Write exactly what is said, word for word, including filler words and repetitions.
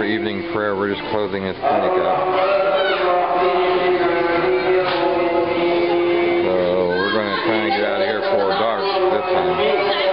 evening prayer. We're just closing this clinic up. So we're going to try and get out of here before dark this time.